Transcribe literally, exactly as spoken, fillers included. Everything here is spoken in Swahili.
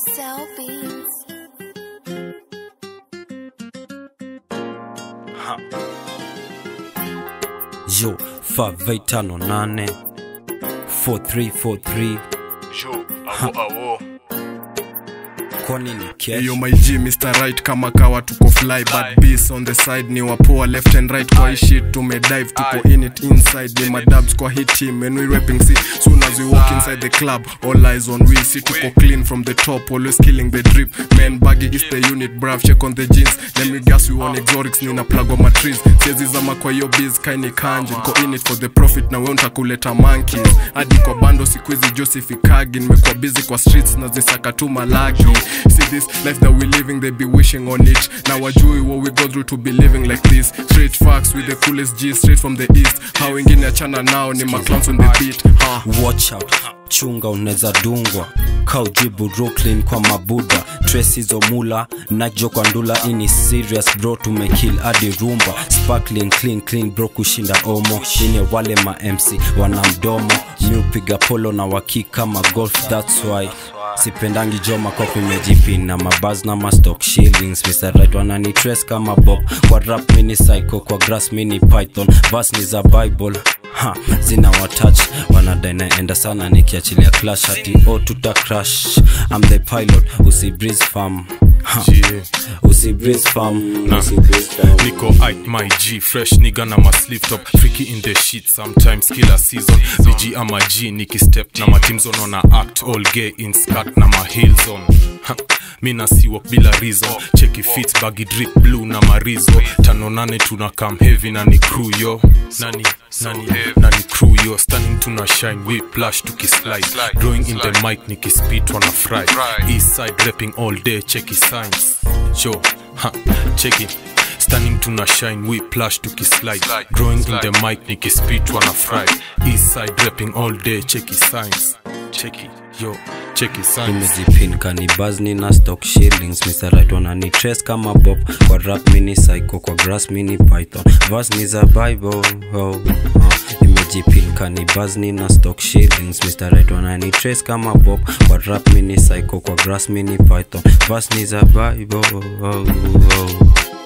Sell beats. Ha. Yo, five eight tano nane four three four three. Yo, awo awo. Kwa nini cash? Yo my G, Mister Right kama kawa tuko fly. Bad beats on the side ni wapoa left and right. Kwa hii shit tume dive tuko in it inside. Ni madabs kwa hii team and we rapping see. Soon as we walk inside the club, all eyes on we. See tuko clean from the top, always killing the drip. Man baggy is the unit, brav check on the jeans. Let me guess we want exotics, nina plug on my trees. Siezi zama kwa yo biz, kaini kanji. Ko in it for the profit na we untakuleta monkeys. Adi kwa bando sikuizi Joseph-Ikagi. Nimekuwa busy kwa streets na zisaka tu malaki. See this life that we living, they be wishing on it. Now wajui what we go through to be living like this. Straight facts with the coolest G, straight from the east. How ingine achana now ni maclowns on the beat. Ha. Watch out, chunga uneza dungwa. Kauji Buruklyn kwa mabuda. Tracy zomula, najo kwa ndula. Ini serious bro, tumekill adi rumba. Sparkling clean clean bro kushinda omo. Ini wale ma M C wanamdomo. Miupiga polo na waki kama golf, that's why sipendangi joma kopi mejipin na mabaz na ma stock shillings. Mister Right wanani trace kama Bob. Kwa rap mini psycho, kwa grass mini python. Verse ni za bible, ha, zina watouch. Wanadai naenda sana nikiachilia clash. Hati oh tuta crash. I'm the pilot, usi breeze farm. Ha, usi breeze farm, usi breeze farm. Nico I, my G, fresh nigga na ma sleeve top. Freaky in the shit, sometimes killer season. V G ama G, Nicky step na ma teams on na act. All gay in skirt na ma heels on. Ha, mina si walk bila reason. Checky fits, baggy drip blue na marizo. Tano nane tuna come heavy na ni crew yo. Nani, nani, nani crew yo. Standing tuna shine, we plush tuki slide. Drawing in the mic, Nicky speed wana fry. East side rapping all day, checky signs. Yo, ha, check it. Standing tuna shine, we plush tuki slide. Growing in the mic, Nicky speed wana fry. East side rapping all day, checky signs. Check it, yo, checky signs. Imejipin kanibaz nina stock shillings. Mister Right wanani trace kama Bob. Kwa rap mini psycho, kwa grass mini python. Verse ni za bible, oh, oh. Imejipin kanibaz nina stock shillings. Mister Right wanani trace kama Bob. Kwa rap mini psycho, kwa grass mini python. Verse ni za bible, oh, oh.